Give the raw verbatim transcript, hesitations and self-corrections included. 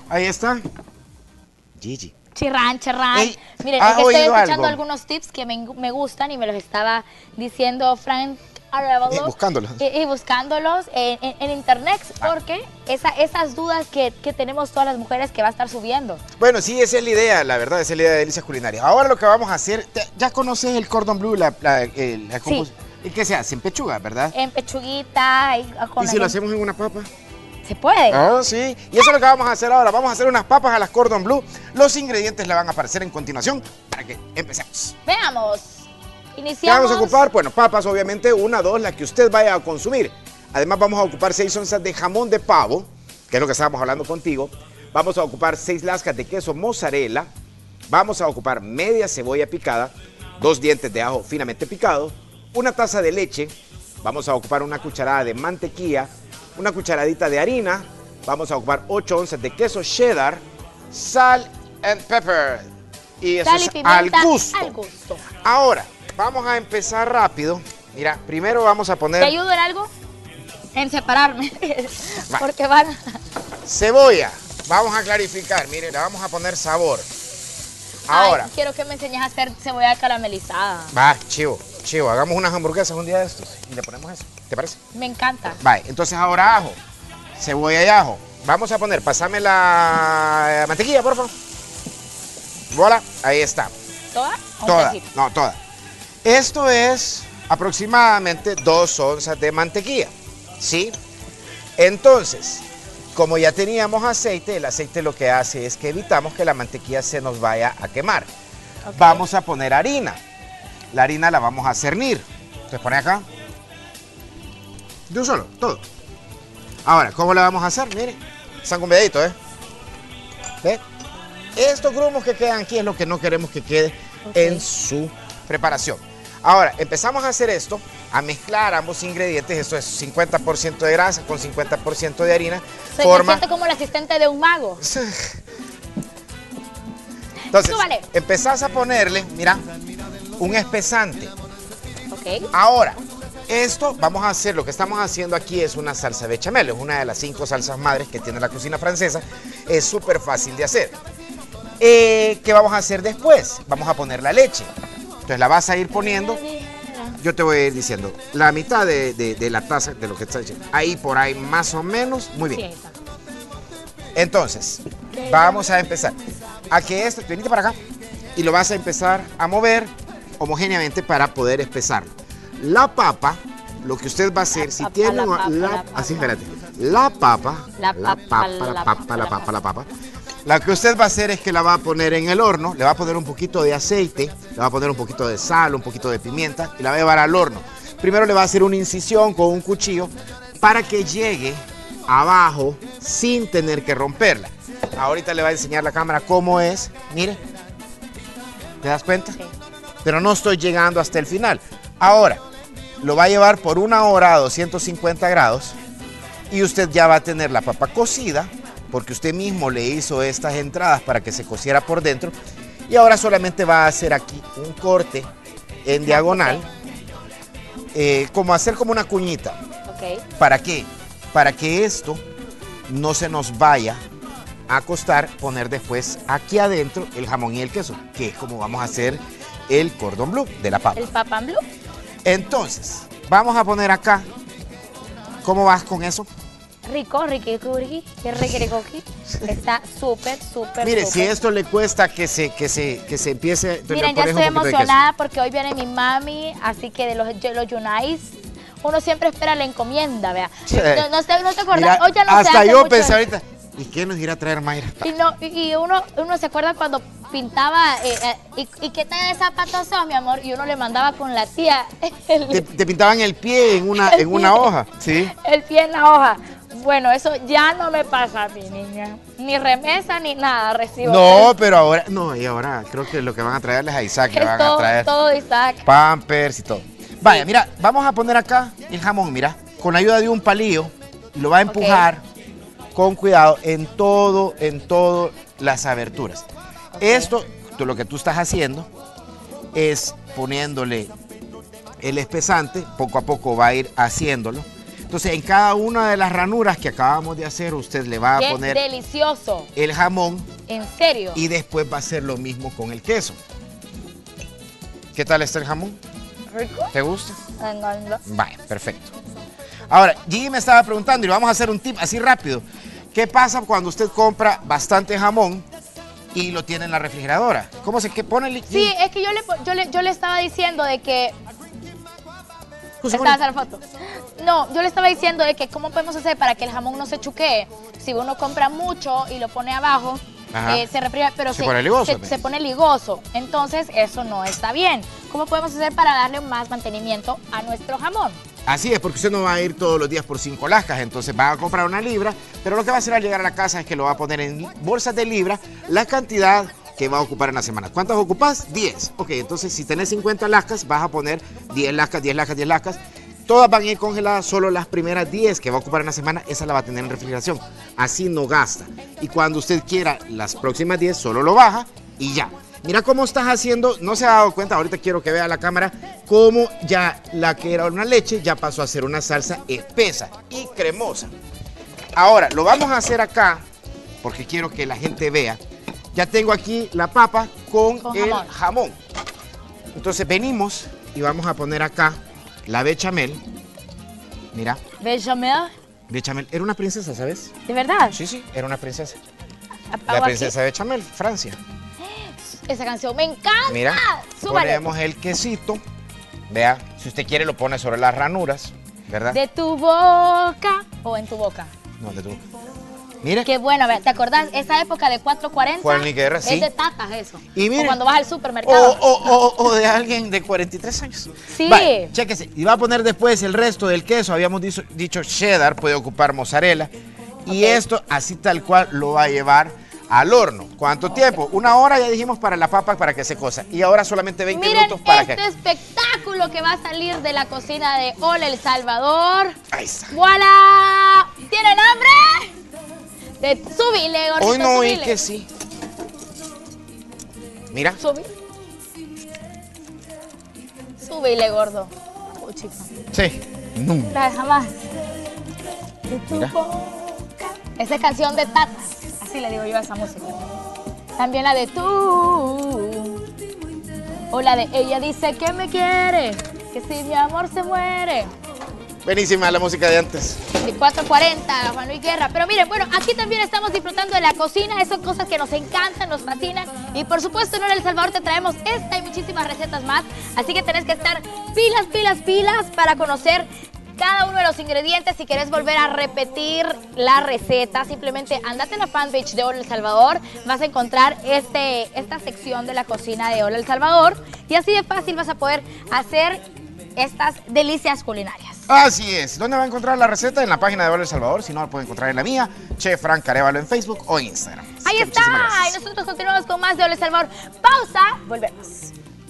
Ahí está. Gigi. Chirrán, chirrán. Ey, Miren, ¿has es que estoy oído escuchando algo? algunos tips que me, me gustan y me los estaba diciendo Frank Arevalo. Y buscándolos. Y, y buscándolos en, en, en internet, porque esa, esas dudas que, que tenemos todas las mujeres que va a estar subiendo. Bueno, sí, esa es la idea, la verdad, esa es la idea de Delicias Culinarias. Ahora lo que vamos a hacer, te- ya conoces el cordon bleu, la, la, el- la Sí. compos- ¿Y qué se hace? En pechuga, ¿verdad? En pechuguita. Y, con ¿Y la si lo gente- hacemos en una papa? ¿Se puede? Ah, sí. Y eso es lo que vamos a hacer ahora. Vamos a hacer unas papas a las cordon bleu. Los ingredientes le van a aparecer en continuación para que empecemos. Veamos. ¿Qué Iniciamos. vamos a ocupar? Bueno, papas, obviamente, una, dos, la que usted vaya a consumir. Además, vamos a ocupar seis onzas de jamón de pavo, que es lo que estábamos hablando contigo. Vamos a ocupar seis lascas de queso mozzarella. Vamos a ocupar media cebolla picada, dos dientes de ajo finamente picado, una taza de leche. Vamos a ocupar una cucharada de mantequilla, una cucharadita de harina. Vamos a ocupar ocho onzas de queso cheddar, sal and pepper. Y eso Sal y es pimienta al gusto. al gusto. Ahora, vamos a empezar rápido. Mira, primero vamos a ¿Te poner ayudo en algo? En separarme. Porque van. cebolla. Vamos a clarificar, mire, le vamos a poner sabor. Ahora, Ay, quiero que me enseñes a hacer cebolla caramelizada. va, chivo, chivo, hagamos unas hamburguesas un día de estos y le ponemos eso. ¿Te parece? Me encanta. Vale, entonces ahora ajo, cebolla y ajo. Vamos a poner, pasame la mantequilla, por favor. Voilà, ahí está. ¿Toda? Un Toda, pedacito. no, toda. Esto es aproximadamente dos onzas de mantequilla, ¿sí? Entonces, como ya teníamos aceite, el aceite lo que hace es que evitamos que la mantequilla se nos vaya a quemar. Ok. Vamos a poner harina. La harina la vamos a cernir. Entonces pone acá. De un solo, todo. Ahora, ¿cómo la vamos a hacer? Mire, están cuidadito, ¿eh? ¿Ve? Estos grumos que quedan aquí es lo que no queremos que quede Ok. en su preparación. Ahora, empezamos a hacer esto, a mezclar ambos ingredientes. Esto es cincuenta por ciento de grasa con cincuenta por ciento de harina. Soy, forma... Me siento como el asistente de un mago. Entonces, Súbale. empezás a ponerle, mira, un espesante. Ok. Ahora, esto vamos a hacer, lo que estamos haciendo aquí es una salsa bechamel, es una de las cinco salsas madres que tiene la cocina francesa, es súper fácil de hacer. Eh, ¿Qué vamos a hacer después? Vamos a poner la leche, entonces la vas a ir poniendo, yo te voy a ir diciendo, la mitad de, de- de la taza de lo que estás diciendo, ahí por ahí más o menos, muy Sí, bien. ahí está. Entonces, vamos a empezar a que esto, venite para acá, y lo vas a empezar a mover homogéneamente para poder espesarlo. La papa, lo que usted va a hacer, La si papa, tiene la una, papa, la- la papa. así, espérate, la papa, La la papa, papa, la la papa, papa, la la papa, la papa, la que usted va a hacer es que la va a poner en el horno, le va a poner un poquito de aceite, le va a poner un poquito de sal, un poquito de pimienta y la va a llevar al horno. Primero le va a hacer una incisión con un cuchillo para que llegue abajo sin tener que romperla. Ahorita le va a enseñar la cámara cómo es, mire, ¿te das cuenta? Sí. Pero no estoy llegando hasta el final. Ahora, lo va a llevar por una hora a doscientos cincuenta grados y usted ya va a tener la papa cocida porque usted mismo le hizo estas entradas para que se cociera por dentro y ahora solamente va a hacer aquí un corte en diagonal, eh, como hacer como una cuñita. Ok. ¿Para qué? Para que esto no se nos vaya a costar poner después aquí adentro el jamón y el queso, que es como vamos a hacer el cordon bleu de la papa. El papan blue. Entonces, vamos a poner acá. ¿Cómo vas con eso? Rico, riqui, riqui, qué riqui, riqui. Está súper, súper, Mire, si súper. esto le cuesta que se, que se, que se empiece... entonces Miren, le ya pones un estoy poquito de queso. emocionada porque hoy viene mi mami, así que de los, de los Yunais, uno siempre espera la encomienda, vea. Sí. No, no, te- no te acordás, Mira, hoy ya no se hasta hace yo mucho pensé eso. ahorita, ¿y qué nos irá a traer Mayra? Y, no, y y uno, uno se acuerda cuando pintaba, eh, eh, y, ¿y qué tal de zapatos son, mi amor? Y uno le mandaba con la tía el, Te, te pintaban el pie en una, El en una pie. hoja, ¿sí? el pie en la hoja. Bueno, eso ya no me pasa a mí, niña. Ni remesa ni nada recibo. No, pero ahora, no, y ahora creo que lo que van a traerles a Isaac, le Es van todo, a traer todo Isaac. pampers y todo. Vaya, mira, vamos a poner acá el jamón, mira, con la ayuda de un palillo, y lo va a empujar con cuidado en todo, en todas las aberturas. Ok. Esto, tú, lo que tú estás haciendo es poniéndole el espesante, poco a poco va a ir haciéndolo, Entonces, en cada una de las ranuras que acabamos de hacer, usted le va a Qué poner delicioso. el jamón. ¿En serio? Y después va a hacer lo mismo con el queso. ¿Qué tal está el jamón? ¿Rico? ¿Te gusta? Me encanta. Vaya, perfecto. Ahora, Gigi me estaba preguntando, y le vamos a hacer un tip así rápido. ¿Qué pasa cuando usted compra bastante jamón y lo tiene en la refrigeradora? ¿Cómo se que pone el... Sí, es que yo le, yo le, yo le estaba diciendo de que... José Estaba Manuel. haciendo foto. No, yo le estaba diciendo de que cómo podemos hacer para que el jamón no se chuquee. Si uno compra mucho y lo pone abajo, eh, se refriega, pero se, se pone ligoso. Se, se pone ligoso. Entonces, eso no está bien. ¿Cómo podemos hacer para darle más mantenimiento a nuestro jamón? Así es, porque usted no va a ir todos los días por cinco lascas, entonces va a comprar una libra, pero lo que va a hacer al llegar a la casa es que lo va a poner en bolsas de libra, la cantidad que va a ocupar en la semana. ¿Cuántas ocupas? diez. Ok, entonces si tenés cincuenta lascas, vas a poner diez lascas, diez lascas, diez lascas. Todas van a ir congeladas, solo las primeras diez que va a ocupar en la semana, esa la va a tener en refrigeración. Así no gasta. Y cuando usted quiera las próximas diez, solo lo baja y ya. Mira cómo estás haciendo, no se ha dado cuenta, ahorita quiero que vea la cámara, cómo ya la que era una leche ya pasó a ser una salsa espesa y cremosa. Ahora, lo vamos a hacer acá, porque quiero que la gente vea. Ya tengo aquí la papa con, Con el jamón. jamón. Entonces venimos y vamos a poner acá la bechamel. Mira, Bechamel. bechamel. Era una princesa, ¿sabes? ¿De verdad? Sí, sí, era una princesa. Apago La princesa bechamel, Francia. aquí. Esa canción me encanta. Mira, Súbale. ponemos el quesito. Vea, si usted quiere lo pone sobre las ranuras, ¿verdad? De tu boca o en tu boca. No, de tu. Mire. Qué bueno, a ver, ¿te acordás? Esa época de cuatro cuarenta. Juan Luis Guerra, sí. Es de tatas eso. Y mire, o cuando vas al O, supermercado. o, o, o de alguien de cuarenta y tres años. Sí. Vale, chéquese. Y va a poner después el resto del queso. Habíamos dicho, dicho cheddar, puede ocupar mozzarella. Y Ok. esto, así tal cual, lo va a llevar al horno. ¿Cuánto tiempo? Una hora, ya dijimos, para la papa, para que se cosa. Y ahora solamente veinte Miren minutos para este que... espectáculo que va a salir de la cocina de Hola El Salvador. Ahí está. ¡Voilà! ¿Tienen hambre? De, subile, gordito, Hoy no oí subile. que sí. Mira. Subile. Subile, gordo. Oh, chica. Sí. No. La deja más. De tu Mira. boca. Esa es canción de tatas. Así le digo yo a esa música. También la de tú. O la de ella dice que me quiere. Que si mi amor se muere. Buenísima la música de antes. De cuatro cuarenta, Juan Luis Guerra. Pero miren, bueno, aquí también estamos disfrutando de la cocina. Esas son cosas que nos encantan, nos fascinan. Y por supuesto, en Hola El Salvador te traemos esta y muchísimas recetas más. Así que tenés que estar pilas, pilas, pilas para conocer cada uno de los ingredientes. Si querés volver a repetir la receta, simplemente andate a la fanpage de Hola El Salvador. Vas a encontrar este, esta sección de la cocina de Hola El Salvador. Y así de fácil vas a poder hacer estas delicias culinarias. Así es. ¿Dónde va a encontrar la receta? En la página de Hola El Salvador. Si no, la puede encontrar en la mía, Chef Frank Arévalo en Facebook o Instagram. Así Ahí que está. muchísimas gracias. Y nosotros continuamos con más de Hola El Salvador. Pausa. Volvemos.